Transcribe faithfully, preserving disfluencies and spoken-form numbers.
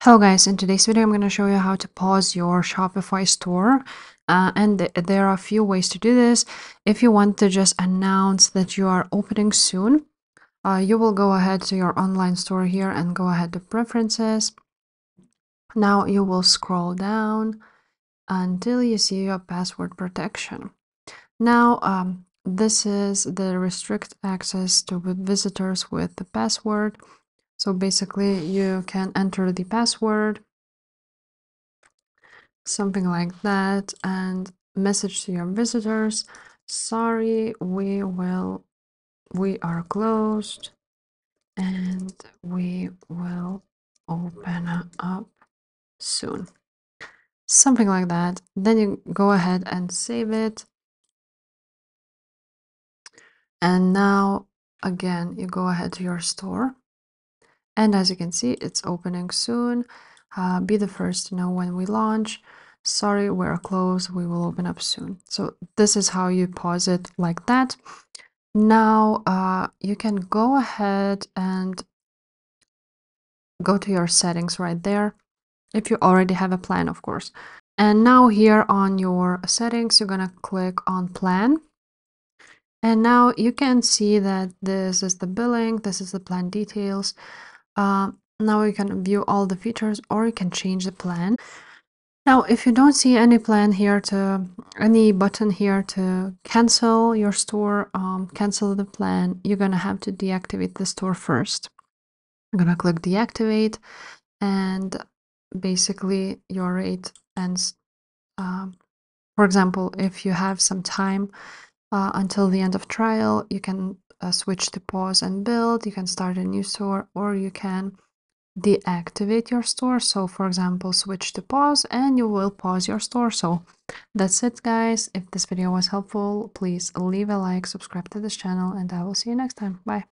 Hello guys, in today's video I'm going to show you how to pause your Shopify store, uh, and th there are a few ways to do this. If you want to just announce that you are opening soon, uh, you will go ahead to your online store here and go ahead to preferences. Now you will scroll down until you see your password protection. Now um, this is the restrict access to visitors with the password. So basically you can enter the password, something like that, and message to your visitors, sorry, we will we are closed and we will open up soon, something like that. Then you go ahead and save it, and now again you go ahead to your store, and as you can see it's opening soon. Uh, be the first to know when we launch. Sorry, we're closed, we will open up soon. So this is how you pause it, like that. Now uh, you can go ahead and go to your settings right there, if you already have a plan, of course. And now here on your settings you're gonna click on plan, and now you can see that this is the billing, this is the plan details. Uh, now you can view all the features, or you can change the plan. Now, if you don't see any plan here to, any button here to cancel your store, um, cancel the plan, you're gonna have to deactivate the store first. I'm gonna click deactivate, and basically your rate ends. Um, for example, if you have some time uh, until the end of trial, you can uh, switch to pause and build, you can start a new store, or you can deactivate your store. So for example, switch to pause and you will pause your store. So that's it guys. If this video was helpful, please leave a like, subscribe to this channel, and I will see you next time. Bye.